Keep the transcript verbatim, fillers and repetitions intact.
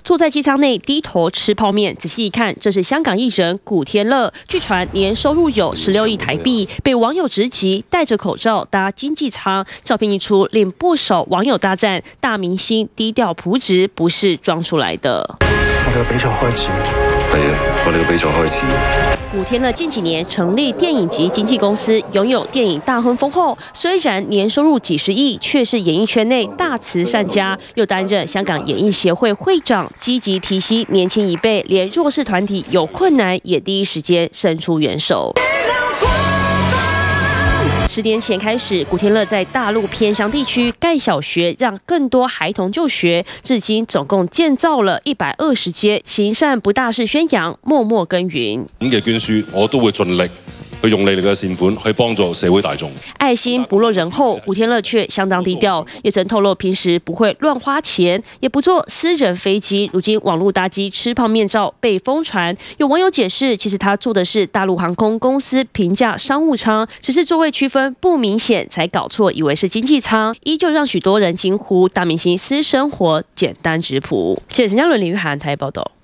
坐在机舱内低头吃泡面。仔细一看，这是香港艺人古天乐，据传年收入有十六亿台币，被网友直击戴着口罩搭经济舱。照片一出，令不少网友大赞大明星低调朴质，不是装出来的。 我哋嘅比賽開始， 係啊，我哋嘅比賽開始。 古天樂近幾年成立電影及經紀公司，擁有電影大亨封後。雖然年收入幾十億，卻是演藝圈內大慈善家，又擔任香港演藝協會會長，積極提攜年輕一輩，連弱勢團體有困難也第一時間伸出援手。十年前開始，古天樂在大陸偏鄉地區蓋小學，讓更多孩童就學。至今總共建造了一百二十間，行善不大肆宣揚，默默耕耘。 咁嘅捐書，我都會盡力去用你哋嘅善款去幫助社會大眾。 愛心不落人後，古天樂卻相當低調，也曾透露平時不會亂花錢，也不坐私人飛機。如今網絡搭機吃泡麵照被瘋傳，有網友解釋，其實他坐的是大陸航空公司平價商務艙，只是座位區分不明顯，才搞錯，以為是經濟艙，依舊讓許多人驚呼大明星私生活簡單質樸。謝謝陳嘉倫、林玉涵台報道。